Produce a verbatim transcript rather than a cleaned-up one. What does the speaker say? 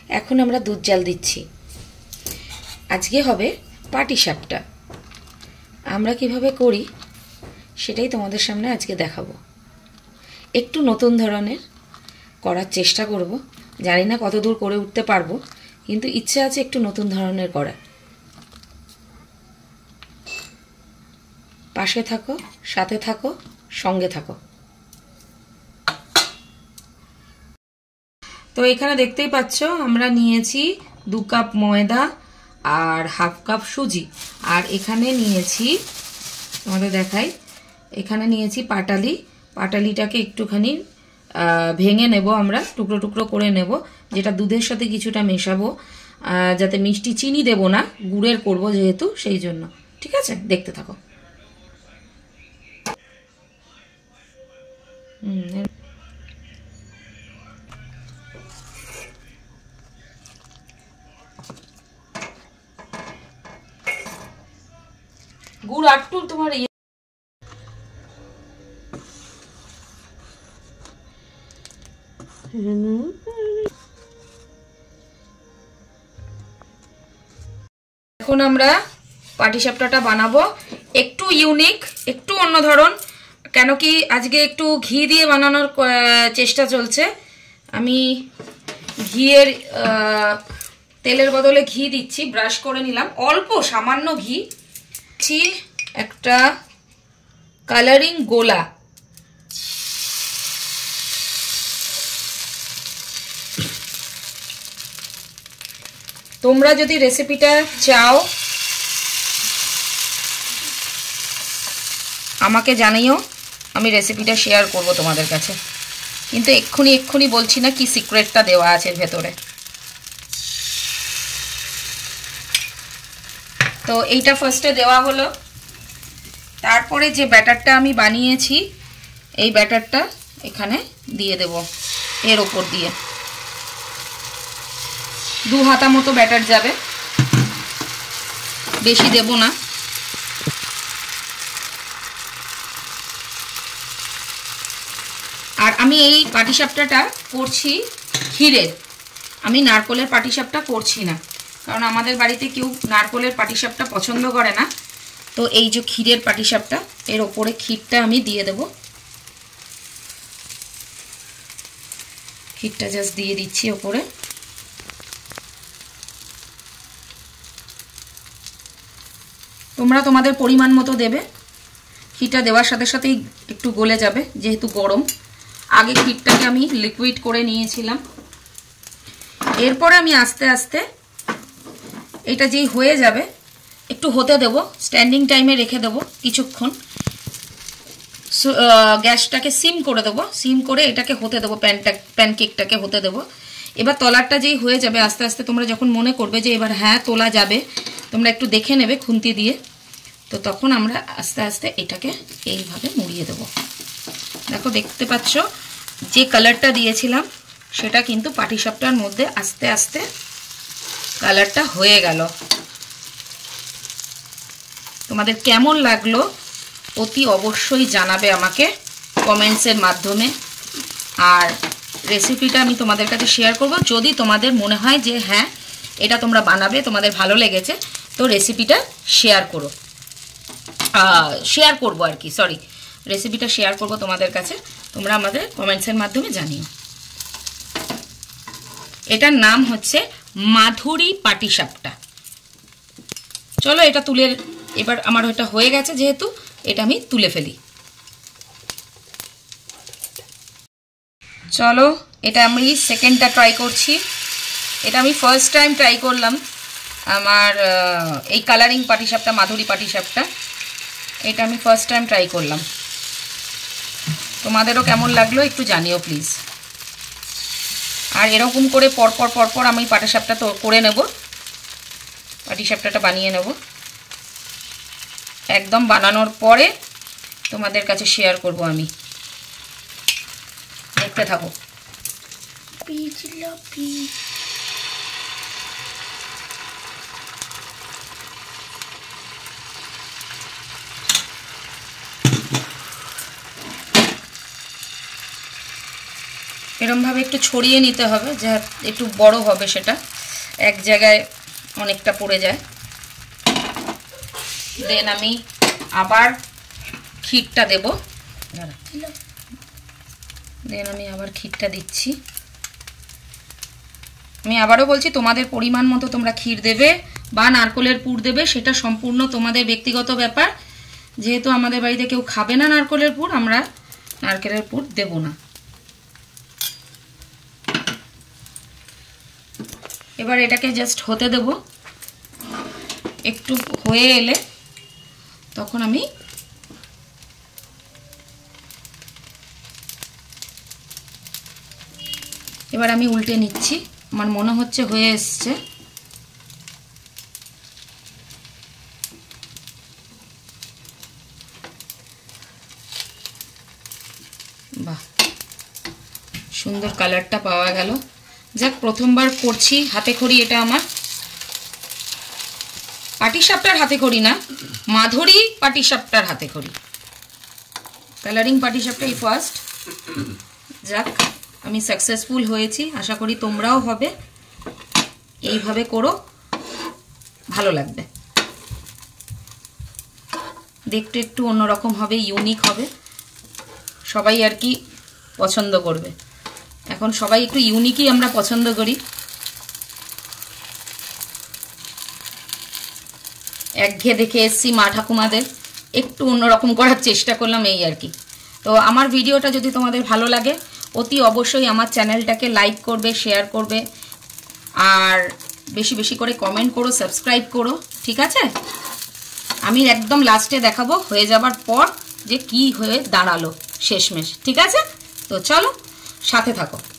এখন আমরা দুধ জাল দিচ্ছি। আজকে হবে পাটিসাপটা। আমরা কিভাবে করি সেটাই তোমাদের সামনে আজকে দেখাবো। একটু নতুন ধরনের করার চেষ্টা করব। জানি না কতদূর করে উঠতে পারবো, কিন্তু ইচ্ছে আছে একটু নতুন ধরনের করা। পাশে থাকো, সাথে থাকো, সঙ্গে থাকো। তো এখানে দেখতেই পাচ্ছ আমরা নিয়েছি দু কাপ ময়দা আর হাফ কাপ সুজি, আর এখানে নিয়েছি, তোমাদের দেখাই, এখানে নিয়েছি পাটালি। পাটালিটাকে একটুখানি ভেঙে নেব, আমরা টুকরো টুকরো করে নেব, যেটা দুধের সাথে কিছুটা মেশাবো, যাতে মিষ্টি চিনি দেব না, গুড়ের করব যেহেতু, সেই জন্য। ঠিক আছে, দেখতে থাকো। হুম, গুড় আটটু তোমার ইয়ে এখন আমরা পাটিসাপটাটা বানাবো একটু ইউনিক, একটু অন্য ধরন। কেন কি আজকে একটু ঘি দিয়ে বানানোর চেষ্টা চলছে। আমি ঘিয়ের তেলের বদলে ঘি দিচ্ছি, ব্রাশ করে নিলাম, অল্প সামান্য ঘি। একটা কালারিং গোলা, তোমরা যদি রেসিপিটা চাও আমাকে জানিও, আমি রেসিপিটা শেয়ার করব তোমাদের কাছে, কিন্তু এক্ষুনি এক্ষুনি বলছি না কি সিক্রেটটা দেওয়া আছে ভেতরে। তো এইটা ফার্স্টে দেওয়া হলো। তারপরে যে ব্যাটারটা আমি বানিয়েছি এই ব্যাটারটা এখানে দিয়ে দেব, এর ওপর দিয়ে দু হাতা মতো ব্যাটার যাবে, বেশি দেব না। আর আমি এই পাটিসাপটাটা করছি ক্ষীরের, আমি নারকলের পাটিসাপটা করছি না, কারণ আমাদের বাড়িতে কেউ নারকলের পাটিসাপটা পছন্দ করে না। তো এই যে ক্ষীরের পাটিসাপটা, এর ওপরে ক্ষীরটা আমি দিয়ে দেব। ক্ষীরটা জাস্ট দিয়ে দিচ্ছি ওপরে। তোমরা তোমাদের পরিমাণ মতো দেবে। ক্ষীরটা দেওয়ার সাথে সাথেই একটু গলে যাবে যেহেতু গরম। আগে ক্ষীরটাকে আমি লিকুইড করে নিয়েছিলাম। এরপরে আমি আস্তে আস্তে এটা যেই হয়ে যাবে একটু হতে দেব, স্ট্যান্ডিং টাইমে রেখে দেব কিছুক্ষণ। গ্যাসটাকে সিম করে দেবো, সিম করে এটাকে হতে দেবো, প্যানটা প্যানকেকটাকে হতে দেবো। এবার তলারটা যেই হয়ে যাবে আস্তে আস্তে, তোমরা যখন মনে করবে যে এবার হ্যাঁ তোলা যাবে, তোমরা একটু দেখে নেবে খুন্তি দিয়ে। তো তখন আমরা আস্তে আস্তে এটাকে এইভাবে মুড়িয়ে দেবো। দেখো দেখতে পাচ্ছ যে কালারটা দিয়েছিলাম সেটা কিন্তু পাটিসাপটার মধ্যে আস্তে আস্তে কালারটা হয়ে গেল। তোমাদের কেমন লাগলো অতি অবশ্যই জানাবে আমাকে কমেন্টসের মাধ্যমে। আর রেসিপিটা আমি তোমাদের কাছে শেয়ার করব। যদি তোমাদের মনে হয় যে হ্যাঁ এটা তোমরা বানাবে, তোমাদের ভালো লেগেছে, তো রেসিপিটা শেয়ার করো, শেয়ার করবো আর কি, সরি রেসিপিটা শেয়ার করব তোমাদের কাছে। তোমরা আমাদের কমেন্টসের মাধ্যমে জানিও। এটার নাম হচ্ছে মাধুরী পাটিসাপটা। চলো এটা তুলে, এবার আমার এটা হয়ে গেছে যেহেতু, এটা আমি তুলে ফেলি। চলো এটা আমি সেকেন্ডটা ট্রাই করছি। এটা আমি ফার্স্ট টাইম ট্রাই করলাম আমার এই কালারিং পাটিসাপটা, মাধুরী পাটিসাপটা। এটা আমি ফার্স্ট টাইম ট্রাই করলাম। তোমাদেরও কেমন লাগলো একটু জানিও প্লিজ। আর এরকম করে পরপর পরপর আমি পাটিসাপটা তো করে নেব, পাটিসাপটাটা বানিয়ে নেব। একদম বানানোর পরে তোমাদের কাছে শেয়ার করব আমি। দেখতে থাকো। এরমভাবে একটু ছড়িয়ে নিতে হবে, যা একটু বড় হবে, সেটা এক জায়গায় অনেকটা পড়ে যায়। দেন আমি আবার ক্ষীরটা দেব, দেন আমি আবার ক্ষীরটা দিচ্ছি। আমি আবারও বলছি, তোমাদের পরিমাণ মতো তোমরা ক্ষীর দেবে বা নারকেলের পুর দেবে, সেটা সম্পূর্ণ তোমাদের ব্যক্তিগত ব্যাপার। যেহেতু আমাদের বাড়িতে কেউ খাবে না নারকেলের পুর, আমরা নারকেলের পুর দেব না। এবার এটাকে জাস্ট হতে দেব, একটু হয়ে এলে তখন আমি এবার আমি উল্টে নিচ্ছি। আমার মনে হচ্ছে হয়ে এসছে। বাহ, সুন্দর কালারটা পাওয়া গেল। যাক, প্রথমবার করছি হাতে খড়ি, এটা আমার পাটিসাপটার হাতে খড়ি না, মাধুরী পাটিসাপটার হাতে খড়ি, কালারিং পাটিসাপটাই ফার্স্ট। যাক, আমি সাকসেসফুল হয়েছি, আশা করি তোমরাও হবে। এইভাবে করো, ভালো লাগবে, দেখতে একটু অন্যরকম হবে, ইউনিক হবে, সবাই আর কি পছন্দ করবে। এখন সবাই একটু ইউনিকই আমরা পছন্দ করি, একঘেয়ে দেখে এসছি মা ঠাকুমাদের, একটু অন্যরকম করার চেষ্টা করলাম, এই আর কি। তো আমার ভিডিওটা যদি তোমাদের ভালো লাগে, অতি অবশ্যই আমার চ্যানেলটাকে লাইক করবে, শেয়ার করবে, আর বেশি বেশি করে কমেন্ট করো, সাবস্ক্রাইব করো, ঠিক আছে? আমি একদম লাস্টে দেখাবো হয়ে যাবার পর যে কি হয়ে দাঁড়ালো শেষমেশ, ঠিক আছে? তো চলো, সাথে থাকো।